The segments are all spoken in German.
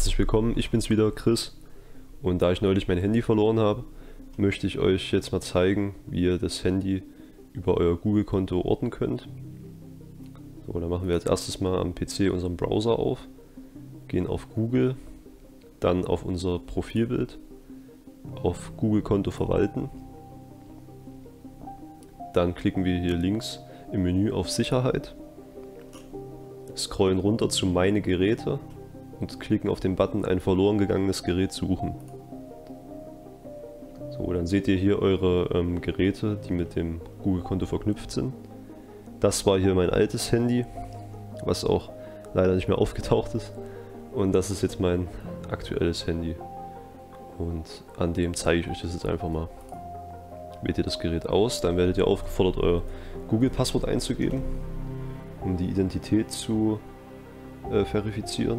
Herzlich willkommen, ich bin's wieder, Chris. Und da ich neulich mein Handy verloren habe, möchte ich euch jetzt mal zeigen, wie ihr das Handy über euer Google-Konto orten könnt. So, dann machen wir als erstes mal am PC unseren Browser auf, gehen auf Google, dann auf unser Profilbild, auf Google-Konto verwalten. Dann klicken wir hier links im Menü auf Sicherheit, scrollen runter zu Meine Geräte und klicken auf den Button Ein verloren gegangenes Gerät suchen. So, dann seht ihr hier eure Geräte, die mit dem Google-Konto verknüpft sind. Das war hier mein altes Handy, was auch leider nicht mehr aufgetaucht ist. Und das ist jetzt mein aktuelles Handy. Und an dem zeige ich euch das jetzt einfach mal. Wählt ihr das Gerät aus, dann werdet ihr aufgefordert, euer Google-Passwort einzugeben, um die Identität zu verifizieren.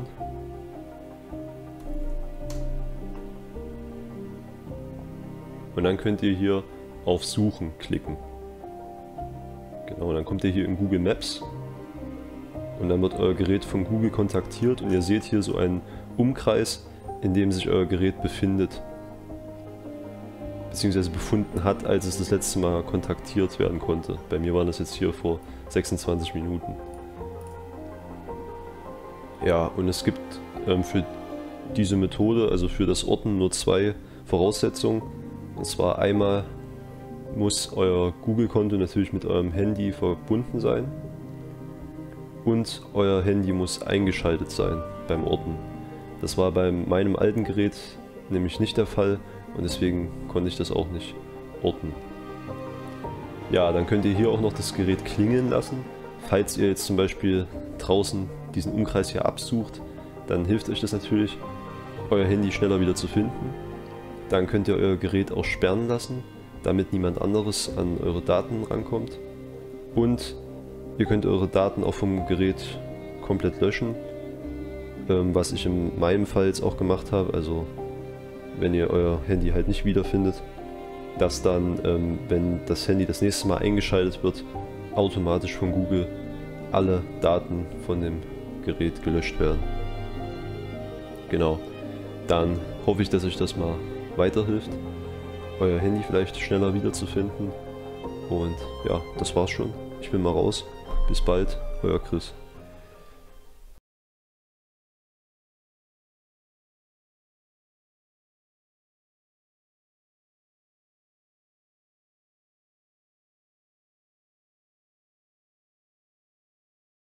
Und dann könnt ihr hier auf Suchen klicken. Genau, dann kommt ihr hier in Google Maps und dann wird euer Gerät von Google kontaktiert und ihr seht hier so einen Umkreis, in dem sich euer Gerät befindet, beziehungsweise befunden hat, als es das letzte Mal kontaktiert werden konnte. Bei mir waren das jetzt hier vor 26 Minuten. Ja, und es gibt für diese Methode, also für das Orten, nur zwei Voraussetzungen. Und zwar einmal muss euer Google-Konto natürlich mit eurem Handy verbunden sein und euer Handy muss eingeschaltet sein beim Orten. Das war bei meinem alten Gerät nämlich nicht der Fall und deswegen konnte ich das auch nicht orten. Ja, dann könnt ihr hier auch noch das Gerät klingeln lassen. Falls ihr jetzt zum Beispiel draußen diesen Umkreis hier absucht, dann hilft euch das natürlich, euer Handy schneller wieder zu finden. Dann könnt ihr euer Gerät auch sperren lassen, damit niemand anderes an eure Daten rankommt. Und ihr könnt eure Daten auch vom Gerät komplett löschen, was ich in meinem Fall jetzt auch gemacht habe. Also wenn ihr euer Handy halt nicht wiederfindet, dass dann, wenn das Handy das nächste Mal eingeschaltet wird, automatisch von Google alle Daten von dem Gerät gelöscht werden. Genau, dann hoffe ich, dass euch das mal weiterhilft, euer Handy vielleicht schneller wiederzufinden. Und ja, das war's schon. Ich bin mal raus. Bis bald, euer Chris.